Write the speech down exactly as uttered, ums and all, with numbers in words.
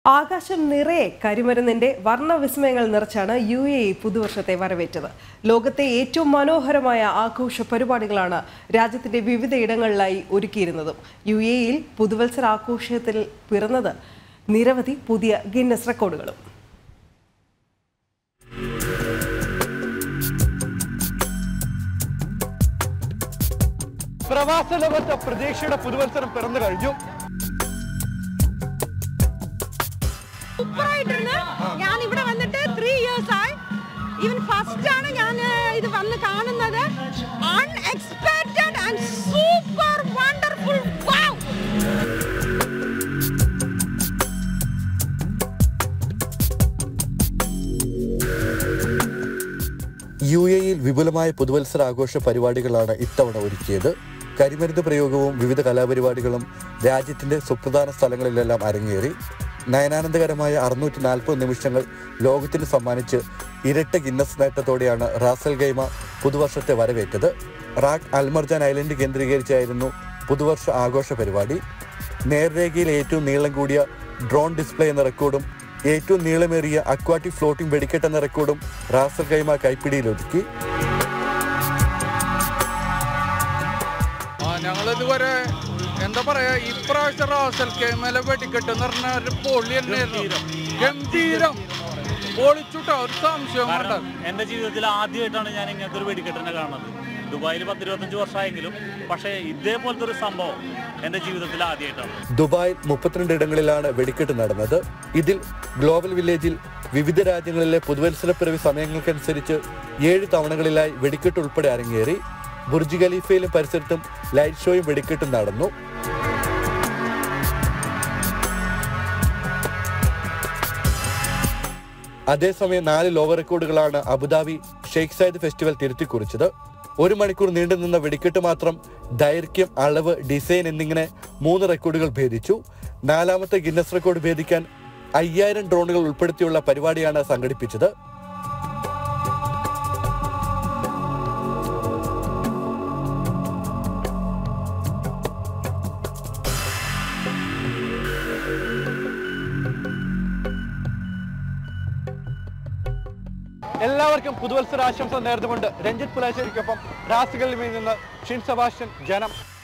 ആകാശം നിറയെ കരിമരുന്നിന്റെ വർണ്ണവിസ്മയങ്ങൾ നിറച്ചാണ് യു എ ഇ പുതുവർഷത്തെ വരവേറ്റത്. ലോകത്തെ ഏറ്റവും മനോഹരമായ ആഘോഷ പരിപാടികളാണ് രാജ്യത്തിന്റെ വിവിധയിടങ്ങളിലായി ഒരുക്കിയിരുന്നതും. യു എ ഇയിൽ പുതുവത്സര ആഘോഷത്തിൽ പിറന്നത് നിരവധി പുതിയ ഗിന്നസ് റെക്കോർഡുകളും. പ്രവാസ ലോകത്ത് പ്രതീക്ഷയുടെ പുതുവത്സരം പിറന്നു കഴിഞ്ഞു. ഞാൻ ഇവിടെ വന്നിട്ട് ത്രീ ഇയേഴ്സ് ആയി. ഈവൻ ഫസ്റ്റ് ആണ് ഞാൻ ഇത് വന്ന് കാണുന്നത്. Unexpected and super wonderful. Wow! U എയിൽ വിപുലമായ പുതുവത്സര ആഘോഷ പരിപാടികളാണ് ഇത്തവണ ഒരുക്കിയത്. കരിമരുന്ന് പ്രയോഗവും വിവിധ കലാപരിപാടികളും രാജ്യത്തിന്റെ സുപ്രധാന സ്ഥലങ്ങളിലെല്ലാം അരങ്ങേറി. നയനാനന്ദകരമായ അറുന്നൂറ്റി നാൽപ്പത് നിമിഷങ്ങൾ ലോകത്തിന് സമ്മാനിച്ച് ഇരട്ട ഗിന്നസ് നേട്ടത്തോടെയാണ് റാസൽ ഖൈമ പുതുവർഷത്തെ വരവേറ്റത്. റാക് അൽമർജാൻ ഐലൻഡ് കേന്ദ്രീകരിച്ചായിരുന്നു പുതുവർഷ ആഘോഷ പരിപാടി. നേർരേഖയിൽ ഏറ്റവും നീളം കൂടിയ ഡ്രോൺ ഡിസ്പ്ലേ എന്ന റെക്കോർഡും ഏറ്റവും നീളമേറിയ അക്വാട്ടിക് ഫ്ലോട്ടിംഗ് വെടിക്കെട്ട് എന്ന റെക്കോർഡും റാസൽ ഖൈമ കൈപ്പിടിയിലൊതുക്കി. ഞങ്ങളിതുവരെ എന്താ പറയാ, ഇപ്രാവശ്യം റാസൽ ഖൈമയിലെ വെടിക്കെട്ട് എന്ന് പറഞ്ഞ ഒരു പൊളി തന്നെയായിരുന്നു. ഗംഭീരം പൊളിച്ചുട്ടോ, ഒരു സംശയം. എന്റെ ജീവിതത്തിൽ ആദ്യമായിട്ടാണ് ഞാൻ ഇങ്ങനത്തെ ഒരു വെടിക്കെട്ടിനെ കാണുന്നത്. ദുബായിൽ പത്തിരുപത്തഞ്ച് വർഷമായെങ്കിലും പക്ഷേ ഇതേപോലത്തെ ഒരു സംഭവം എന്റെ ജീവിതത്തിൽ ആദ്യമായിട്ടാണ്. ദുബായിൽ മുപ്പത്തിരണ്ട് ഇടങ്ങളിലാണ് വെടിക്കെട്ട് നടന്നത്. ഇതിൽ ഗ്ലോബൽ വില്ലേജിൽ വിവിധ രാജ്യങ്ങളിലെ പുതുവത്സരപ്പിറവി സമയങ്ങൾക്കനുസരിച്ച് ഏഴ് തവണകളിലായി വെടിക്കെട്ട് ഉൾപ്പെടെ അരങ്ങേറി. ബുർജ് ഖലീഫയിലും പരിസരത്തും ലൈറ്റ് ഷോയും വെടിക്കെട്ടും നടന്നു. അതേസമയം നാല് ലോക റെക്കോർഡുകളാണ് അബുദാബി ഷെയ്ഖ് സയ്യിദ് ഫെസ്റ്റിവൽ തിരുത്തിക്കുറിച്ചത്. ഒരു മണിക്കൂർ നീണ്ടുനിന്ന വെടിക്കെട്ട് മാത്രം ദൈർഘ്യം, അളവ്, ഡിസൈൻ എന്നിങ്ങനെ മൂന്ന് റെക്കോർഡുകൾ ഭേദിച്ചു. നാലാമത്തെ ഗിന്നസ് റെക്കോർഡ് ഭേദിക്കാൻ അയ്യായിരം ഡ്രോണുകൾ ഉൾപ്പെടുത്തിയുള്ള പരിപാടിയാണ് സംഘടിപ്പിച്ചത്. എല്ലാവർക്കും പുതുവത്സര ആശംസ നേർന്നുകൊണ്ട് രഞ്ജിത്ത് പുലാശ്ശേരിക്കൊപ്പം റാസുകളിൽ നിന്ന് ഷിൻ സെബാസ്റ്റ്യൻ, ജനം.